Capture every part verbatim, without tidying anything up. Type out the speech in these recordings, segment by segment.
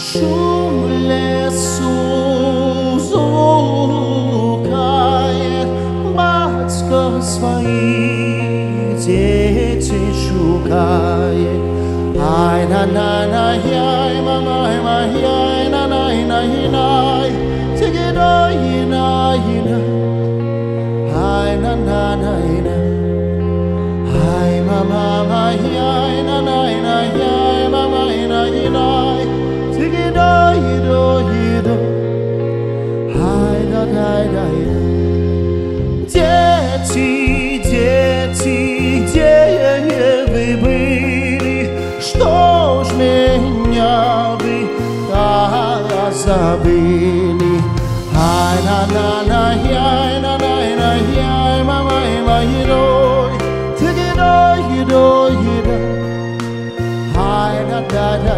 Шум лесу звукает, батько свои дети шукает. Ай на на на яй мамай май на на на най тиги на на на ай на на на на ай мама май на на на яй мамай на на тиги на на на ай на на на дети дети где вы были, что ж меня вы так забыли? Ай на на на яй на на на яй мамай май рой тиги ной ной ной ай на на на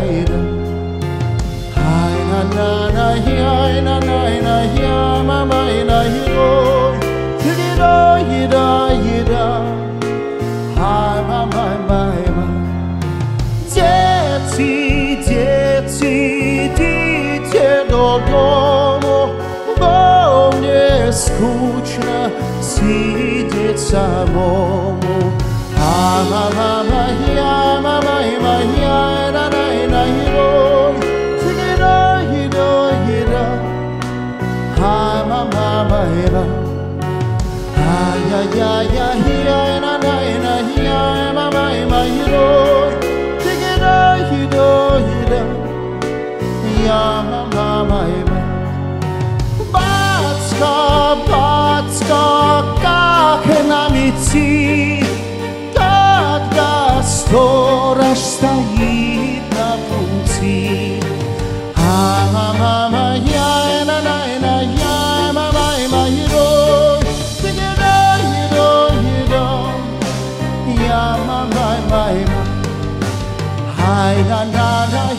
ай на на на яй на на на яй мамай май рой тиги ной ной ной ай мамай май май. Дети, дети, идите додому, бо мне скучно сидеть самому. А мама моя, мама моя, на на на рой, тиги рой рой рой, а мама моя, ай ай ай ай на на на мама моя рой. Батько, батько, как нам идти, когда сторож стоит на пути? А мама моя, на на на я, мама моя рой, тиги рой рой рой, я мама моя, ай на на на.